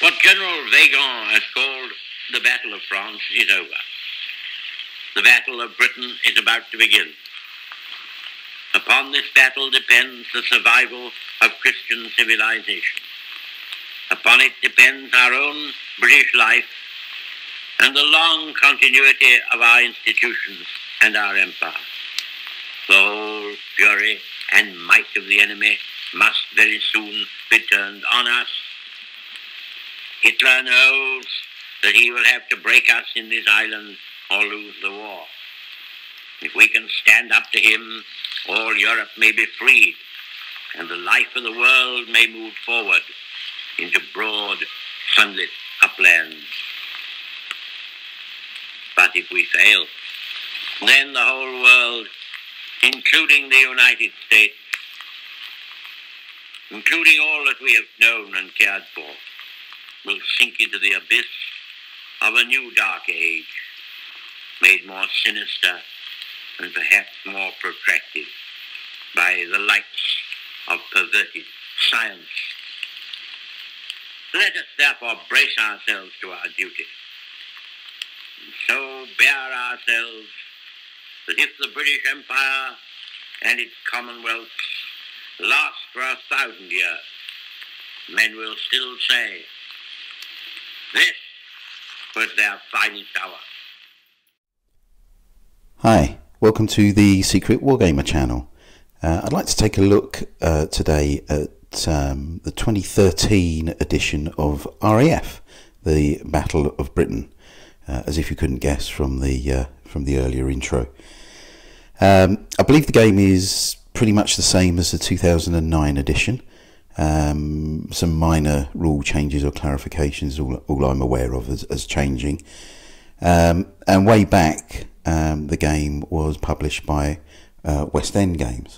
What General Weygand has called the Battle of France is over. The Battle of Britain is about to begin. Upon this battle depends the survival of Christian civilization. Upon it depends our own British life and the long continuity of our institutions and our empire. The whole fury and might of the enemy must very soon be turned on us. Hitler knows that he will have to break us in this island or lose the war. If we can stand up to him, all Europe may be freed, and the life of the world may move forward into broad, sunlit uplands. But if we fail, then the whole world, including the United States, including all that we have known and cared for, will sink into the abyss of a new dark age, made more sinister and perhaps more protracted by the lights of perverted science. Let us therefore brace ourselves to our duty, and so bear ourselves that if the British Empire and its commonwealths last for 1,000 years, men will still say, this was their finest hour. Hi, welcome to the Secret Wargamer channel. I'd like to take a look today at the 2013 edition of RAF, the Battle of Britain, as if you couldn't guess from the earlier intro. I believe the game is pretty much the same as the 2009 edition. Some minor rule changes or clarifications, all I'm aware of as changing. And way back, the game was published by West End Games.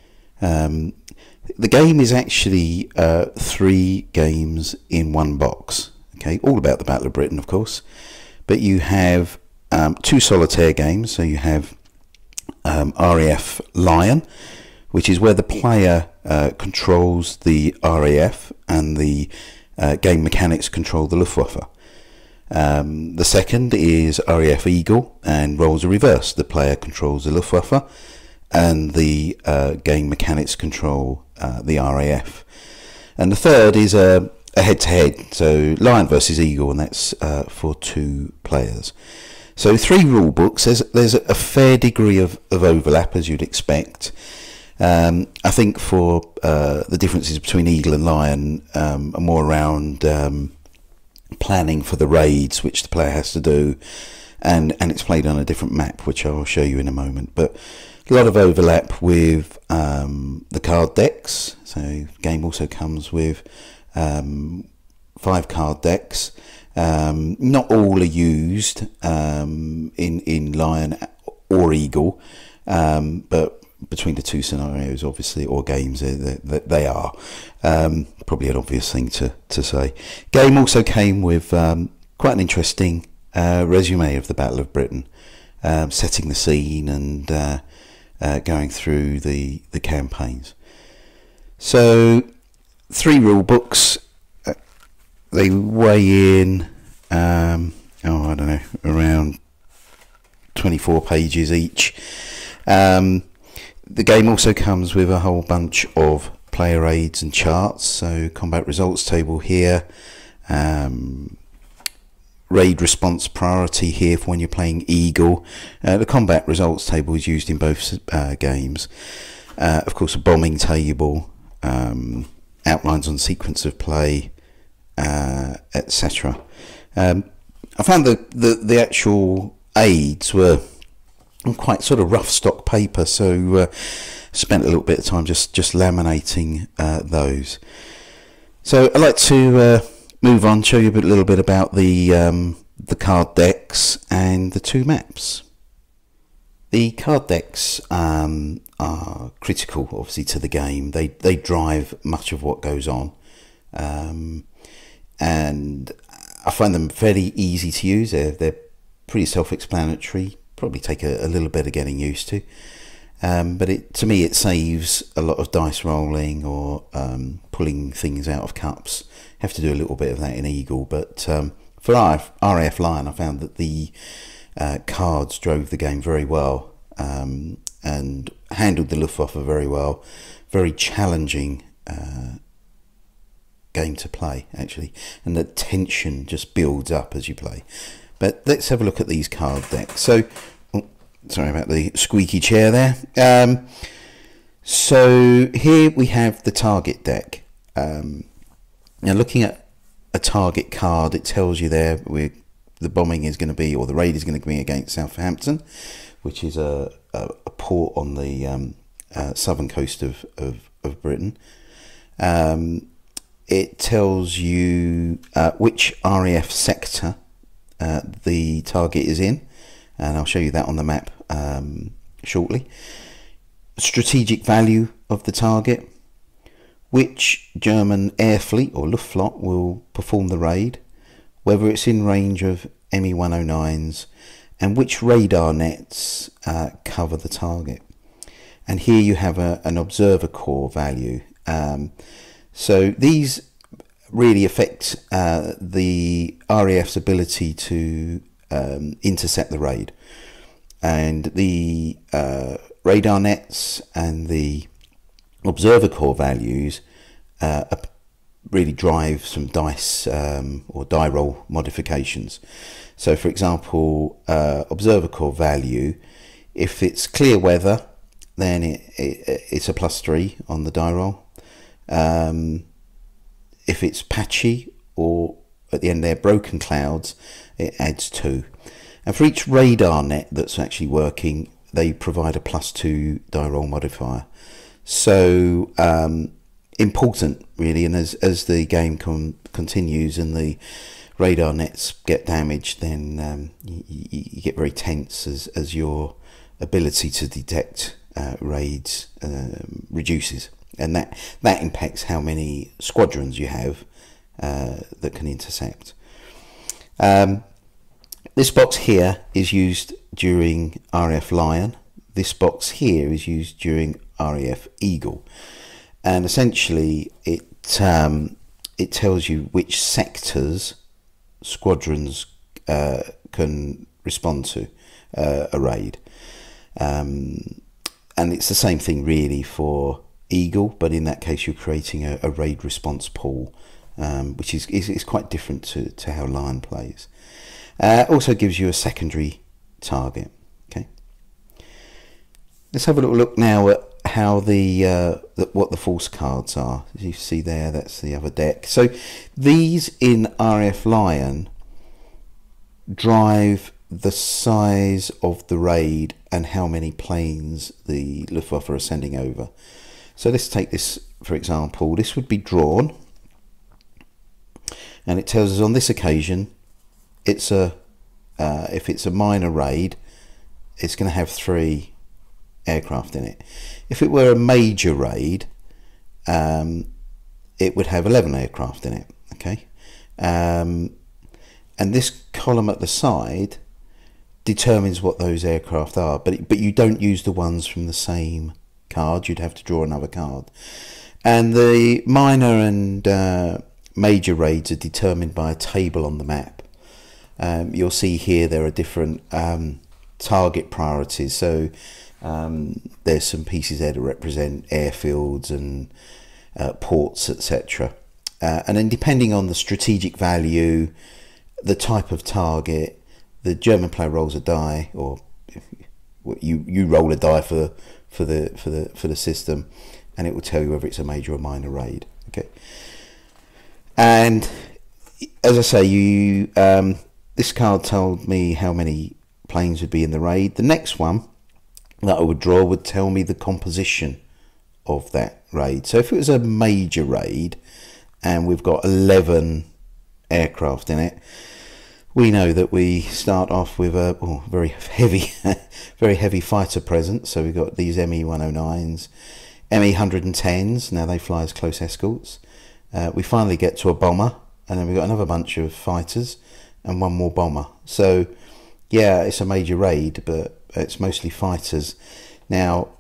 The game is actually 3 games in one box. Okay, all about the Battle of Britain, of course. But you have 2 solitaire games. So you have RAF Lion, which is where the player controls the RAF and the game mechanics control the Luftwaffe. The second is RAF Eagle, and roles are reversed. The player controls the Luftwaffe and the game mechanics control the RAF. And the third is a head-to-head, so Lion versus Eagle, and that's for 2 players. So 3 rule books. There's a fair degree of overlap, as you'd expect. I think for the differences between Eagle and Lion are more around planning for the raids which the player has to do, and it's played on a different map, which I'll show you in a moment. But a lot of overlap with the card decks. So the game also comes with 5 card decks. Not all are used in Lion or Eagle, but between the 2 scenarios, obviously, or games, they are. Probably an obvious thing to say. Game also came with quite an interesting resume of the Battle of Britain, setting the scene and going through the campaigns. So 3 rule books. They weigh in, I don't know, around 24 pages each. The game also comes with a whole bunch of player aids and charts. So combat results table here, raid response priority here for when you're playing Eagle. The combat results table is used in both games. Of course, a bombing table, outlines on sequence of play, etc. I found that the actual aids were on quite sort of rough stock paper, so spent a little bit of time just laminating those. So I'd like to move on, show you a little bit about the card decks and the 2 maps. The card decks are critical, obviously, to the game. They drive much of what goes on. And I find them fairly easy to use. They're pretty self-explanatory, probably take a little bit of getting used to. But to me it saves a lot of dice rolling or pulling things out of cups. Have to do a little bit of that in Eagle, but for RAF Lion I found that the cards drove the game very well, and handled the Luftwaffe very well. Very challenging game to play actually, and the tension just builds up as you play. But let's have a look at these card decks. So sorry about the squeaky chair there. So here we have the target deck. Now looking at a target card, it tells you there the bombing is going to be, or the raid is going to be against Southampton, which is a port on the southern coast of Britain. It tells you which RAF sector the target is in, and I'll show you that on the map shortly. Strategic value of the target, which German air fleet or Luftflotte will perform the raid, whether it's in range of Me-109s, and which radar nets cover the target. And here you have an observer corps value. So these really affect the RAF's ability to intercept the raid. And the radar nets and the observer corps values really drive some dice or die roll modifications. So for example, observer corps value, if it's clear weather, then it's a +3 on the die roll. If it's patchy or at the end there broken clouds, it adds 2. And for each radar net that's actually working, they provide a +2 die roll modifier. So important really, and as the game continues and the radar nets get damaged, then you get very tense as your ability to detect raids reduces, and that impacts how many squadrons you have that can intercept. This box here is used during RAF Lion. This box here is used during RAF Eagle, and essentially it tells you which sectors squadrons can respond to a raid. And it's the same thing really for Eagle, but in that case you're creating a raid response pool, which is quite different to how Lion plays. Also gives you a secondary target. Okay, let's have a little look now at how what the force cards are. As you see there, that's the other deck. So these in RAF Lion drive the size of the raid and how many planes the Luftwaffe are sending over. So let's take this for example. This would be drawn, and it tells us on this occasion it's if it's a minor raid, it's going to have 3 aircraft in it. If it were a major raid, it would have 11 aircraft in it. Okay, and this column at the side determines what those aircraft are, but you don't use the ones from the same card. You'd have to draw another card. And the minor and major raids are determined by a table on the map. You'll see here there are different target priorities. So there's some pieces there to represent airfields and ports, etc. And then depending on the strategic value, the type of target, the German player rolls a die, or you roll a die for the system, and it will tell you whether it's a major or minor raid. Okay, and as I say, this card told me how many planes would be in the raid. The next one that I would draw would tell me the composition of that raid. So if it was a major raid and we've got 11 aircraft in it, we know that we start off with a very heavy fighter presence. So we've got these Me-109s, Me-110s. Now they fly as close escorts. We finally get to a bomber, and then we've got another bunch of fighters and one more bomber. So yeah, it's a major raid, but it's mostly fighters. Now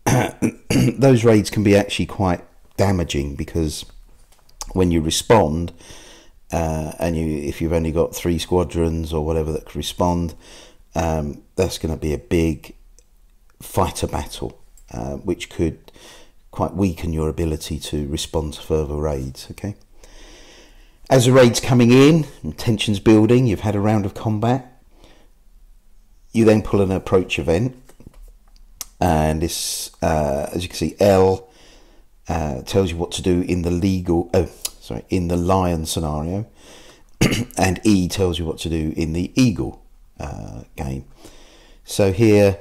those raids can be actually quite damaging, because when you respond, and if you've only got 3 squadrons or whatever that can respond, that's going to be a big fighter battle, which could quite weaken your ability to respond to further raids. Okay, as the raid's coming in and tension's building, you've had a round of combat, you then pull an approach event, and this, as you can see, L tells you what to do in the in the lion scenario, and E tells you what to do in the eagle game. So here,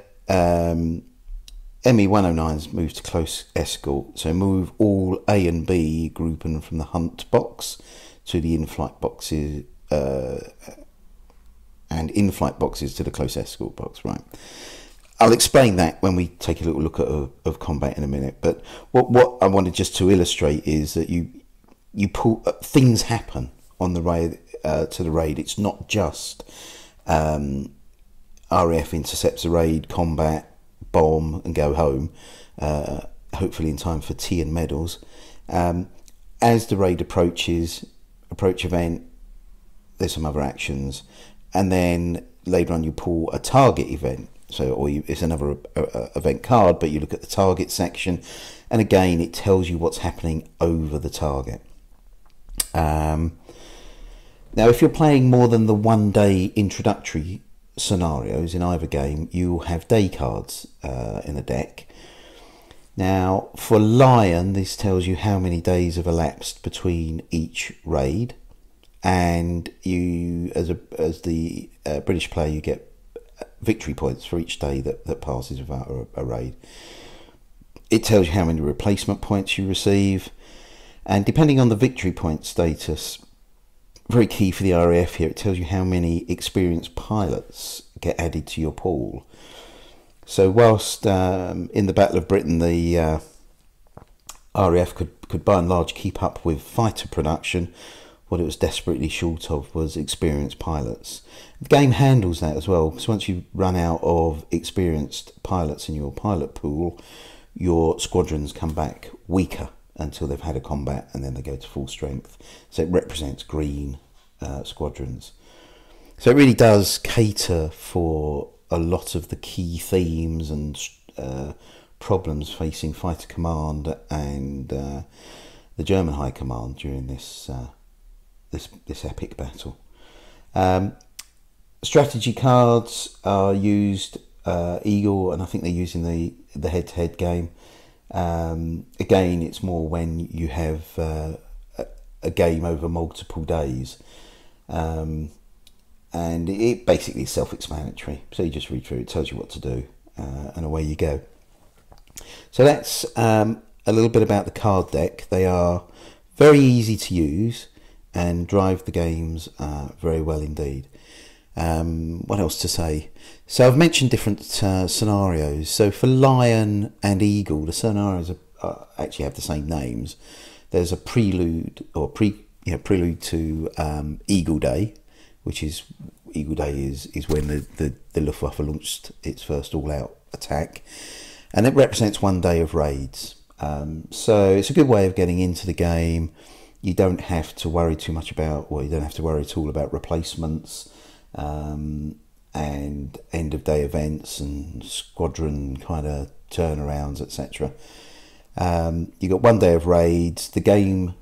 ME-109's moved to close escort, so move all A and B grouping from the hunt box to the in-flight boxes, and in-flight boxes to the close escort box. Right, I'll explain that when we take a little look at of combat in a minute. But what I wanted just to illustrate is that you pull, things happen on the raid, to the raid. It's not just RAF intercepts a raid, combat, bomb, and go home, hopefully in time for tea and medals. As the raid approach event, there's some other actions, and then later on you pull a target event. So, it's another event card, but you look at the target section, and again it tells you what's happening over the target. Now, if you're playing more than the 1 day introductory scenarios in either game, you'll have day cards in the deck. Now, for Lion, this tells you how many days have elapsed between each raid, and you, as the British player, you get victory points for each day that passes without a raid. It tells you how many replacement points you receive, and depending on the victory point status, very key for the RAF here, it tells you how many experienced pilots get added to your pool. So whilst in the Battle of Britain the RAF could by and large keep up with fighter production, what it was desperately short of was experienced pilots. The game handles that as well, because once you run out of experienced pilots in your pilot pool, your squadrons come back weaker until they've had a combat, and then they go to full strength. So it represents green squadrons. So it really does cater for a lot of the key themes and problems facing Fighter Command and the German High Command during this this epic battle. Strategy cards are used, Eagle, and I think they're using the head-to-head game. Again, it's more when you have a game over multiple days, and it basically is self-explanatory. So you just read through it, tells you what to do, and away you go. So that's a little bit about the card deck. They are very easy to use and drive the games very well indeed. What else to say? So I've mentioned different scenarios. So for Lion and Eagle, the scenarios actually have the same names. There's a prelude or prelude to Eagle Day, which is Eagle Day is when the Luftwaffe launched its first all-out attack, and it represents 1 day of raids. So it's a good way of getting into the game. You don't have to worry too much about, well, you don't have to worry at all about replacements and end of day events and squadron kind of turnarounds, etc. You got 1 day of raids. The game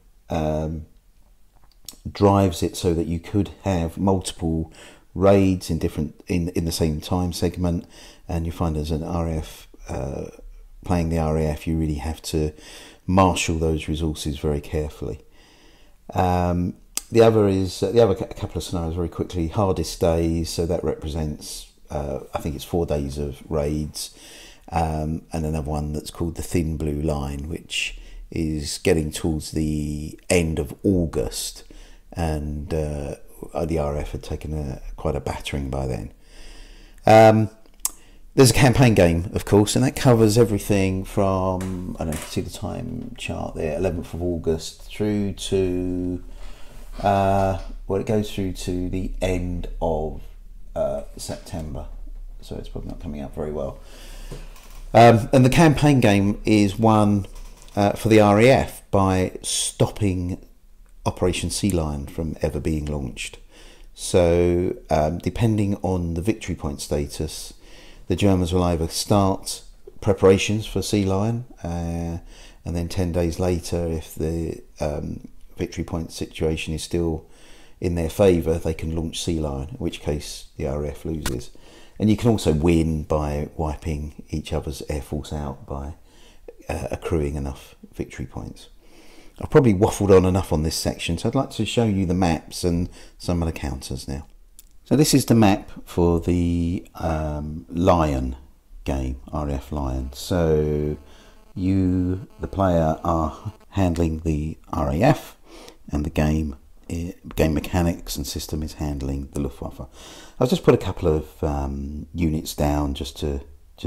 drives it so that you could have multiple raids in the same time segment, and you find as an RAF playing the RAF, you really have to marshal those resources very carefully. The other couple of scenarios very quickly. Hardest days, so that represents I think it's 4 days of raids, and another one that's called the Thin Blue Line, which is getting towards the end of August, and the RAF had taken quite a battering by then. There's a campaign game, of course, and that covers everything from, I don't know if you can see the time chart there, 11th of August through to, it goes through to the end of September, so it's probably not coming out very well. And the campaign game is won for the RAF by stopping Operation Sea Lion from ever being launched. So depending on the victory point status, the Germans will either start preparations for Sea Lion, and then 10 days later, if the victory point situation is still in their favour, they can launch Sea Lion, in which case the RAF loses. And you can also win by wiping each other's air force out by accruing enough victory points. I've probably waffled on enough on this section, so I'd like to show you the maps and some of the counters now. So this is the map for the Lion game, RAF Lion. So you, the player, are handling the RAF, and the game mechanics and system is handling the Luftwaffe. I've just put a couple of units down just to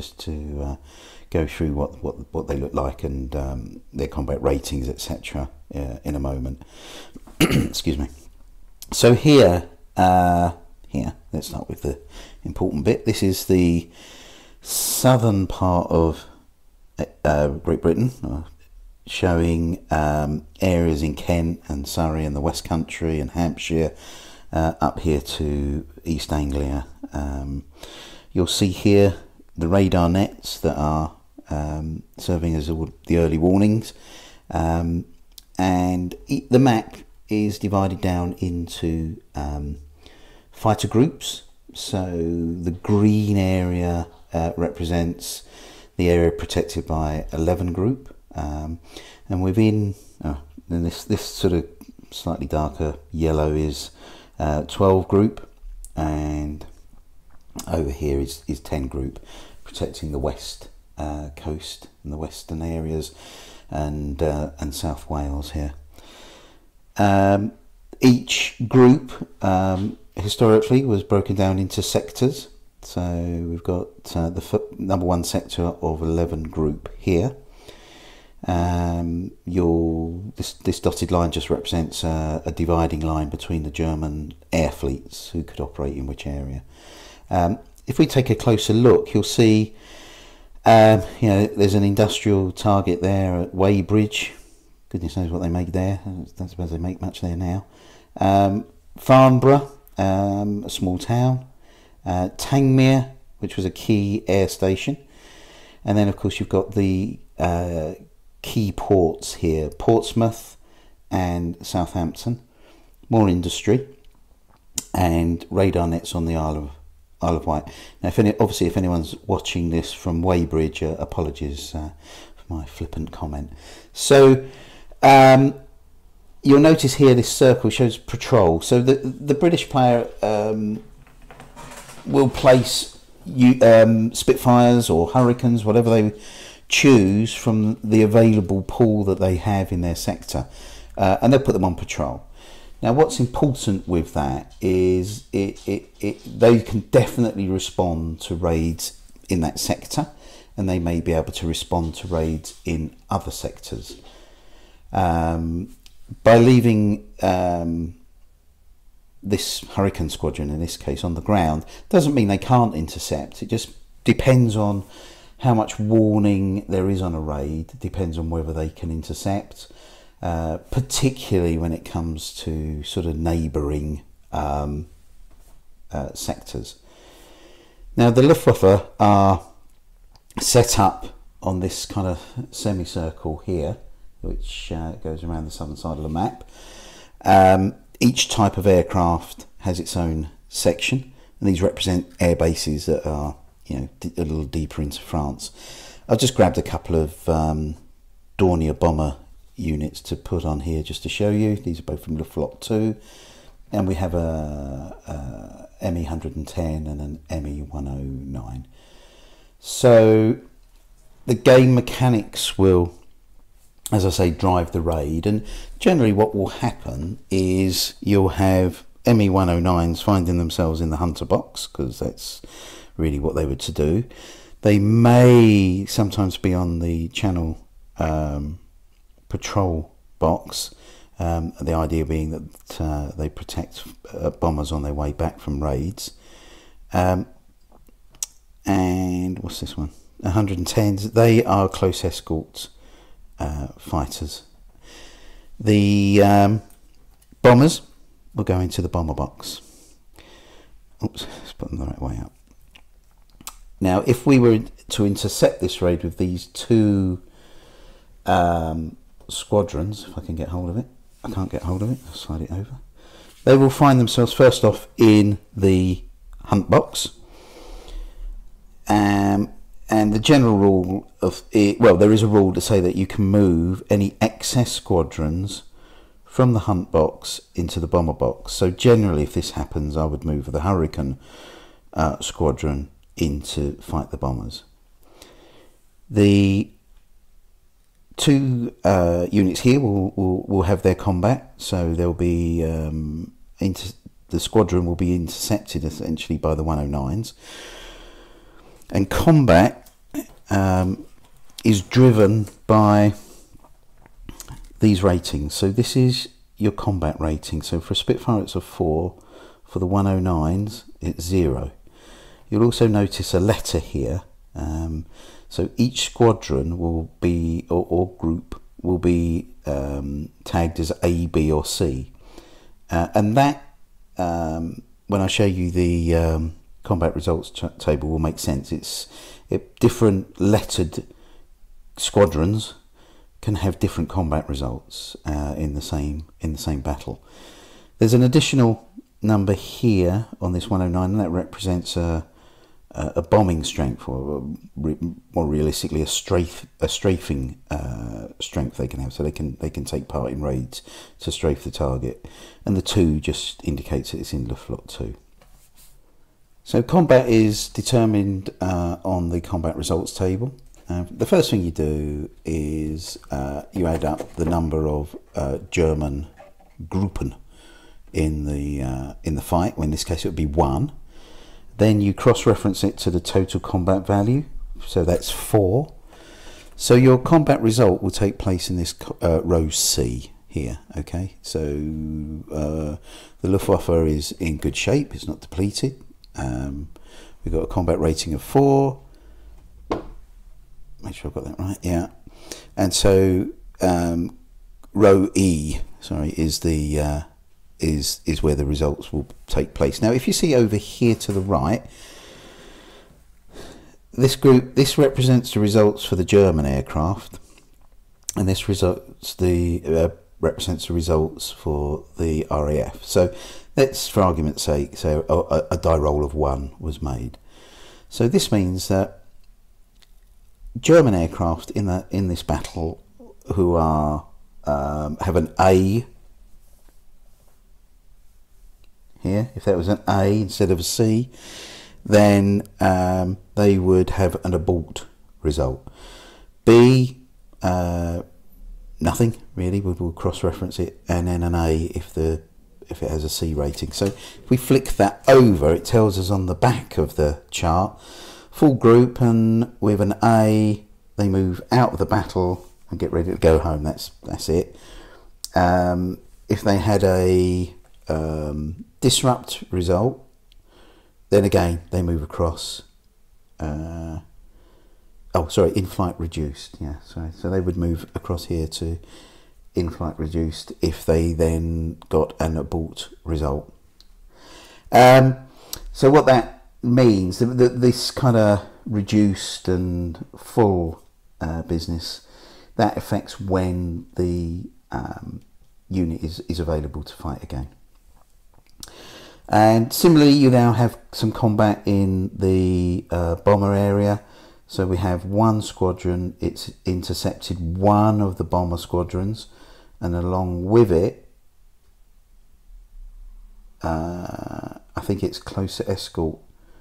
go through what they look like and their combat ratings, etc. In a moment. Excuse me. So here, let's start with the important bit. This is the southern part of Great Britain, showing areas in Kent and Surrey and the West Country and Hampshire, up here to East Anglia. You'll see here the radar nets that are serving as the early warnings, and the map is divided down into fighter groups. So the green area represents the area protected by 11 group, and within then this sort of slightly darker yellow is 12 group, and over here is 10 group, protecting the west coast and the western areas and South Wales here. Each group historically was broken down into sectors. So we've got the number 1 sector of 11 group here. This dotted line just represents a dividing line between the German air fleets who could operate in which area. If we take a closer look, you'll see there's an industrial target there at Weybridge. Goodness knows what they make there. I don't suppose they make much there now. Farnborough, a small town. Tangmere, which was a key air station, and then of course you've got the key ports here, Portsmouth and Southampton. More industry and radar nets on the Isle of Wight. Now, if anyone's watching this from Weybridge, apologies for my flippant comment. So you'll notice here this circle shows patrol. So the British player will place Spitfires or Hurricanes, whatever they choose from the available pool that they have in their sector, and they'll put them on patrol. Now, what's important with that is they can definitely respond to raids in that sector, and they may be able to respond to raids in other sectors. By leaving this Hurricane Squadron, in this case, on the ground, doesn't mean they can't intercept. It just depends on how much warning there is on a raid. It depends on whether they can intercept, particularly when it comes to sort of neighbouring sectors. Now, the Luftwaffe are set up on this kind of semicircle here, which goes around the southern side of the map. Each type of aircraft has its own section, and these represent air bases that are, a little deeper into France. I've just grabbed a couple of Dornier bomber units to put on here just to show you. These are both from Luftwaffe 2, and we have a ME 110 and an ME 109. So the game mechanics will, as I say, drive the raid, and generally what will happen is you'll have ME 109s finding themselves in the hunter box, because that's really what they were to do. They may sometimes be on the channel patrol box, the idea being that they protect bombers on their way back from raids. And what's this one? 110s, they are close escort fighters. The bombers will go into the bomber box. Oops, let's put them the right way up. Now, if we were to intercept this raid with these two squadrons, if I can get hold of it, I can't get hold of it, I'll slide it over. They will find themselves first off in the hunt box. And the general rule of it, well, there is a rule to say that you can move any excess squadrons from the hunt box into the bomber box. So generally, if this happens, I would move the Hurricane squadron in to fight the bombers. The two units here will have their combat, so they'll be the squadron will be intercepted essentially by the 109s. And combat is driven by these ratings. So this is your combat rating. So for a Spitfire it's a 4, for the 109s it's 0. You'll also notice a letter here. So each squadron will be, or group, will be tagged as A, B or C. And that, when I show you the combat results table, will make sense. It's different lettered squadrons can have different combat results in the same battle. There's an additional number here on this 109, and that represents a bombing strength, or more realistically, a strafing strength they can have. So they can take part in raids to strafe the target, and the 2 just indicates that it's in Luftflotte 2. So combat is determined on the combat results table. The first thing you do is you add up the number of German Gruppen in the fight. Well, in this case, it would be 1. Then you cross-reference it to the total combat value. So that's 4. So your combat result will take place in this row C here. Okay. So the Luftwaffe is in good shape. It's not depleted. We've got a combat rating of 4. Make sure I've got that right. Yeah. And so row E, sorry, is the is where the results will take place. Now, if you see over here to the right, this represents the results for the German aircraft, and this represents the results for the RAF. So let's, for argument's sake, say a die roll of 1 was made. So this means that German aircraft in this battle who are have an A here, if that was an A instead of a C, then they would have an abort result. B, nothing really, we'll cross-reference it, and then an A if it has a C rating. So if we flick that over, it tells us on the back of the chart, full group, and with an A, they move out of the battle and get ready to go home. That's it. If they had a disrupt result, then again they move across. In-flight reduced. Yeah, sorry. So they would move across here to in-flight reduced if they then got an abort result. So what that means, this kind of reduced and full business, that affects when the unit is available to fight again. And similarly, you now have some combat in the bomber area. So we have 1 squadron, it's intercepted 1 of the bomber squadrons, and along with it, I think it's closer escort.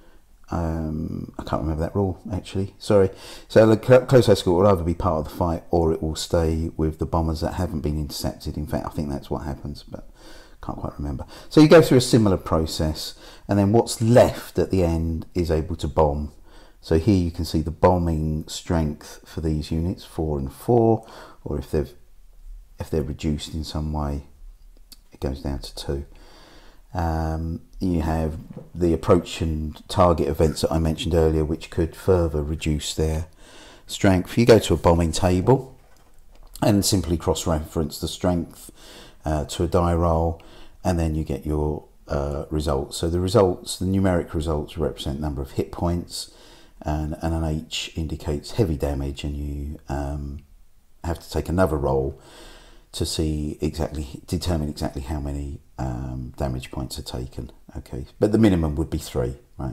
I can't remember that rule actually, sorry. So the close escort will either be part of the fight or it will stay with the bombers that haven't been intercepted. In fact, I think that's what happens, but can't quite remember. So you go through a similar process, and then what's left at the end is able to bomb. So here you can see the bombing strength for these units, 4 and 4, or if they're reduced in some way, it goes down to 2. You have the approach and target events that I mentioned earlier, which could further reduce their strength. You go to a bombing table and simply cross-reference the strength to a die roll, and then you get your results. So the results, the numeric results, represent number of hit points, and an H indicates heavy damage, and you have to take another roll to determine exactly how many damage points are taken. Okay, but the minimum would be 3, right?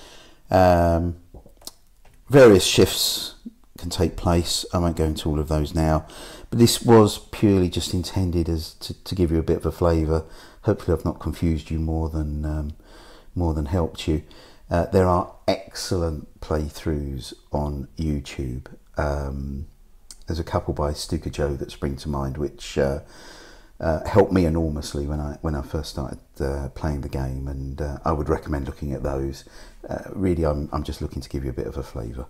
Various shifts can take place. I won't go into all of those now, but this was purely just intended as to give you a bit of a flavour. Hopefully I've not confused you more than helped you. There are excellent playthroughs on YouTube. There's a couple by Stuka Joe that spring to mind, which helped me enormously when I first started playing the game, and I would recommend looking at those. Really, I'm just looking to give you a bit of a flavour.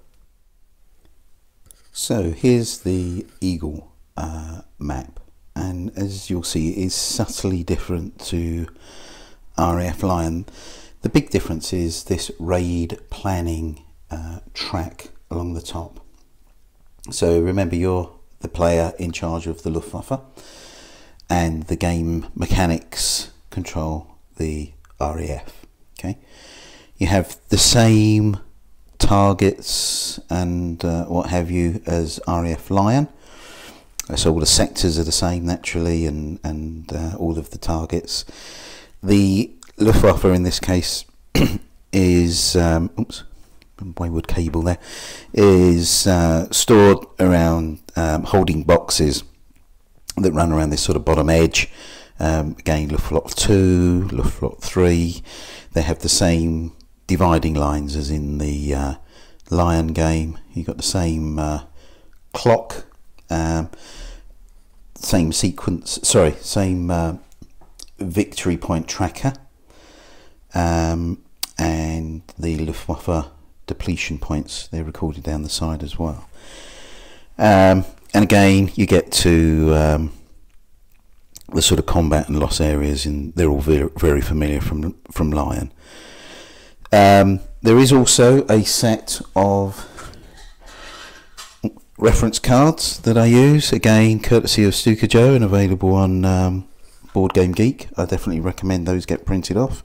So here's the Eagle map, and as you'll see, it is subtly different to RAF Lion. The big difference is this raid planning track along the top. So remember, you're the player in charge of the Luftwaffe, and the game mechanics control the RAF. Okay, you have the same targets and what have you as RAF Lion. So all the sectors are the same naturally, and all of the targets. The Luftwaffe in this case is wayward cable there, is stored around holding boxes that run around this sort of bottom edge. Again, Luftwaffe 2, Luftwaffe 3, they have the same dividing lines as in the Lion game. You've got the same clock, same sequence, same victory point tracker, and the Luftwaffe depletion points, they're recorded down the side as well. And again, you get to the sort of combat and loss areas, and they're all very, very familiar from Lion. There is also a set of reference cards that I use, again courtesy of Stuka Joe and available on Board Game Geek. I definitely recommend those get printed off.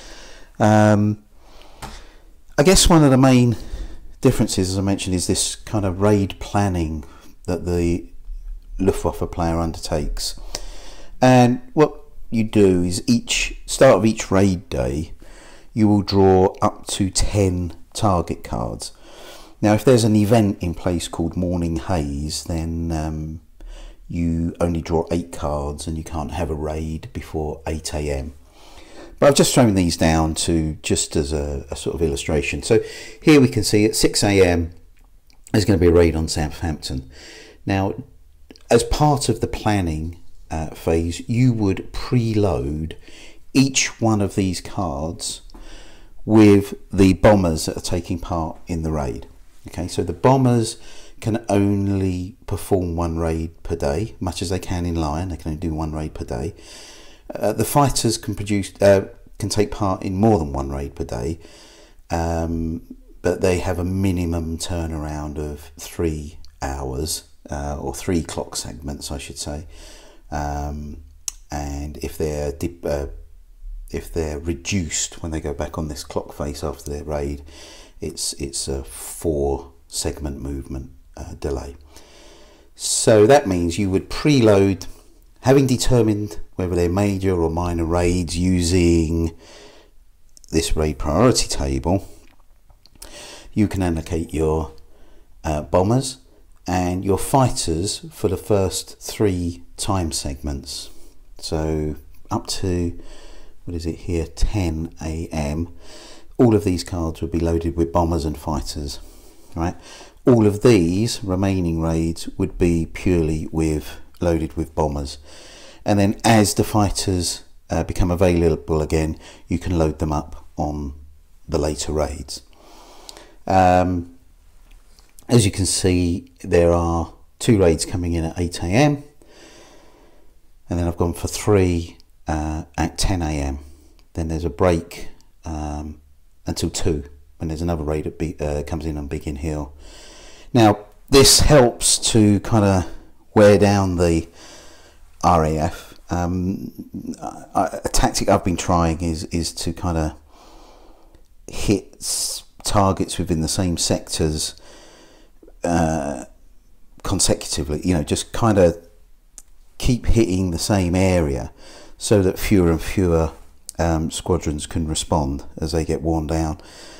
I guess one of the main differences, as I mentioned, is this kind of raid planning that the Luftwaffe player undertakes. And what you do is start of each raid day, you will draw up to 10 target cards. Now, if there's an event in place called Morning Haze, then you only draw 8 cards, and you can't have a raid before 8 AM. But I've just thrown these down just as a sort of illustration. So here we can see at 6 AM there's going to be a raid on Southampton. Now, as part of the planning phase, you would preload each one of these cards with the bombers that are taking part in the raid. Okay, so the bombers can only perform 1 raid per day, much as they can in Lion. They can only do 1 raid per day. The fighters can take part in more than 1 raid per day, but they have a minimum turnaround of 3 hours, or 3 clock segments, I should say. And if they're reduced when they go back on this clock face after their raid, it's a 4 segment movement delay. So that means you would preload, having determined whether they're major or minor raids using this raid priority table. You can allocate your bombers and your fighters for the first 3 time segments. So up to, what is it here, 10 AM, all of these cards would be loaded with bombers and fighters, right? All of these remaining raids would be purely loaded with bombers. And then as the fighters become available again, you can load them up on the later raids. As you can see, there are 2 raids coming in at 8 AM, and then I've gone for 3 at 10 AM. Then there's a break until 2, when there's another raid that comes in on Biggin Hill. Now, this helps to kind of wear down the RAF. A tactic I've been trying is to kind of hit targets within the same sectors consecutively, you know, just kind of keep hitting the same area so that fewer and fewer squadrons can respond as they get worn down.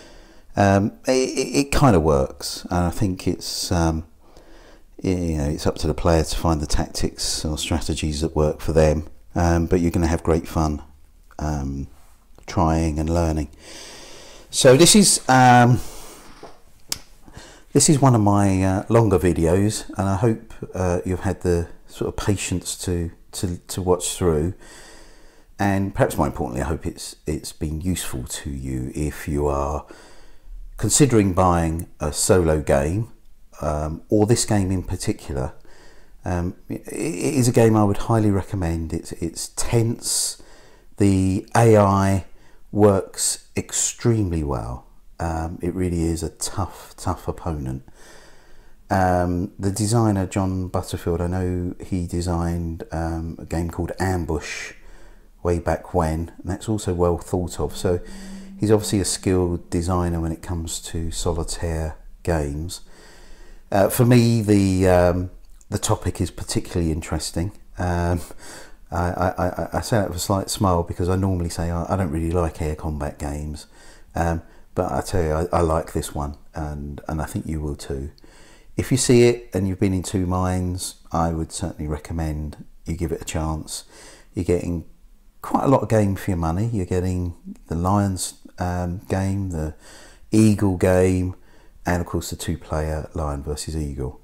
It kind of works, and I think it's you know, it's up to the player to find the tactics or strategies that work for them, but you're going to have great fun trying and learning. So this is one of my longer videos, and I hope you've had the sort of patience to watch through, and perhaps more importantly, I hope it's been useful to you if you are considering buying a solo game, or this game in particular. It is a game I would highly recommend. It's tense. The AI works extremely well. It really is a tough opponent. The designer, John Butterfield, I know he designed a game called Ambush way back when, and that's also well thought of. So he's obviously a skilled designer when it comes to solitaire games. For me, the topic is particularly interesting. I say that with a slight smile because I normally say I don't really like air combat games, but I tell you, I like this one, and I think you will too. If you see it and you've been in two minds, I would certainly recommend you give it a chance. You're getting quite a lot of game for your money. You're getting the Lions game, the Eagle game, and of course the 2-player Lion versus Eagle.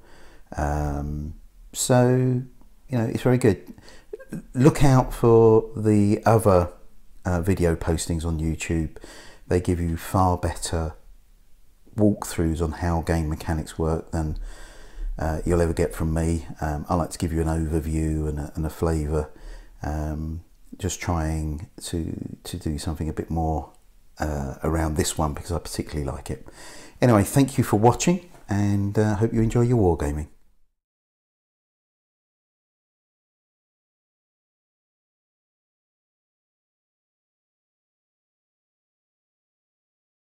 So, you know, it's very good. Look out for the other video postings on YouTube. They give you far better walkthroughs on how game mechanics work than you'll ever get from me. I like to give you an overview and a flavour, just trying to do something a bit more around this one because I particularly like it. Anyway, thank you for watching, and hope you enjoy your wargaming.